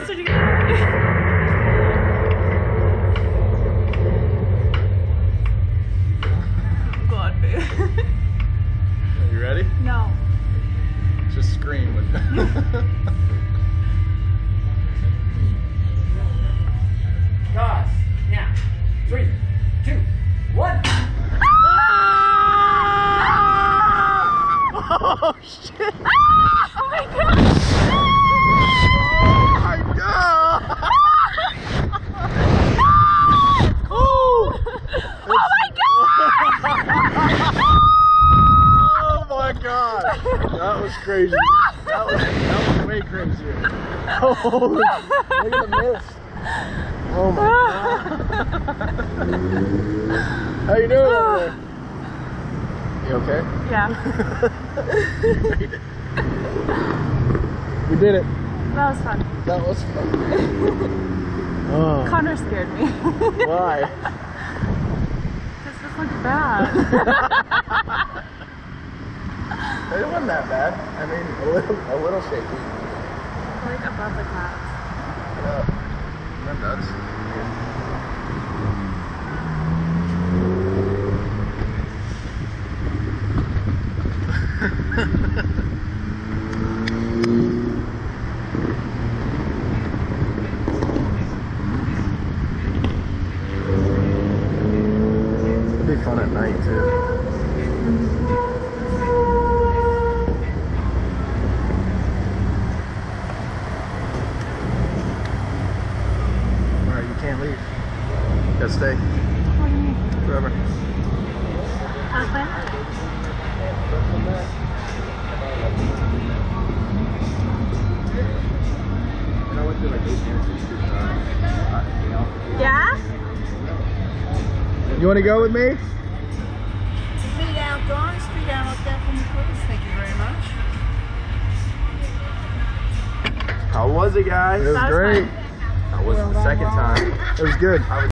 closer to you. God, babe. Are you ready? No. Just scream with it. Guys, now, 3, 2, 1. Oh shit! Oh my god! Oh my god! Oh! Oh my god! Oh my god! That was crazy. That was way crazier. Holy! Look at the mist. Oh my god! How you doing over there? You okay? Yeah. We did it. That was fun. That was fun. Oh. Connor scared me. Why? This just looked bad. It wasn't that bad. I mean, a little shaky. Like above the clouds. Yeah. That does. It'd be fun at night too. Alright, you can't leave. You gotta stay. What do you mean? Forever. Husband? Yeah? You wanna go with me? Speed out, guys. Speed out up there from the cruise. Thank you very much. How was it, guys? It was That was great. fun. That was the second time. It was good.